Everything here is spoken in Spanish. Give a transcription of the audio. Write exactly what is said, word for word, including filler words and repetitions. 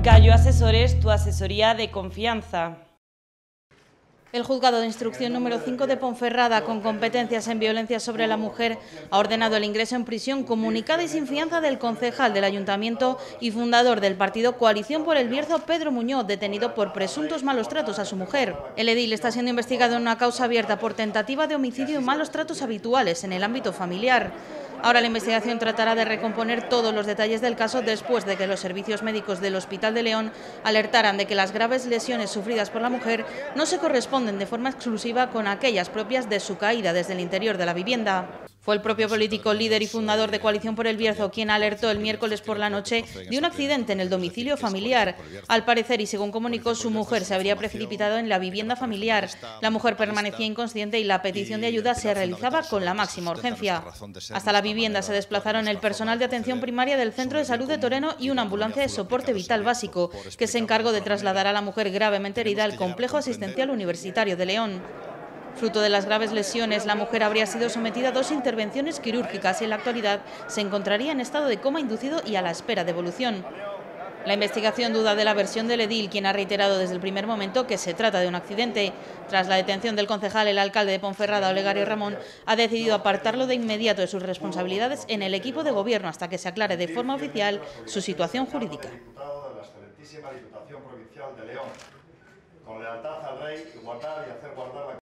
Gallo Asesores, tu asesoría de confianza. El Juzgado de Instrucción número cinco de Ponferrada, con competencias en violencia sobre la mujer, ha ordenado el ingreso en prisión comunicada y sin fianza del concejal del Ayuntamiento y fundador del partido Coalición por el Bierzo, Pedro Muñoz, detenido por presuntos malos tratos a su mujer. El edil está siendo investigado en una causa abierta por tentativa de homicidio y malos tratos habituales en el ámbito familiar. Ahora la investigación tratará de recomponer todos los detalles del caso después de que los servicios médicos del Hospital de León alertaran de que las graves lesiones sufridas por la mujer no se corresponden de forma exclusiva con aquellas propias de su caída desde el interior de la vivienda. Fue el propio político, líder y fundador de Coalición por el Bierzo quien alertó el miércoles por la noche de un accidente en el domicilio familiar. Al parecer, y según comunicó, su mujer se habría precipitado en la vivienda familiar. La mujer permanecía inconsciente y la petición de ayuda se realizaba con la máxima urgencia. Hasta la vivienda se desplazaron el personal de atención primaria del Centro de Salud de Toreno y una ambulancia de soporte vital básico, que se encargó de trasladar a la mujer gravemente herida al Complejo Asistencial Universitario de León. Fruto de las graves lesiones, la mujer habría sido sometida a dos intervenciones quirúrgicas y en la actualidad se encontraría en estado de coma inducido y a la espera de evolución. La investigación duda de la versión del edil, quien ha reiterado desde el primer momento que se trata de un accidente. Tras la detención del concejal, el alcalde de Ponferrada, Olegario Ramón, ha decidido apartarlo de inmediato de sus responsabilidades en el equipo de gobierno hasta que se aclare de forma oficial su situación jurídica. Con lealtad al rey, guardar y hacer guardar la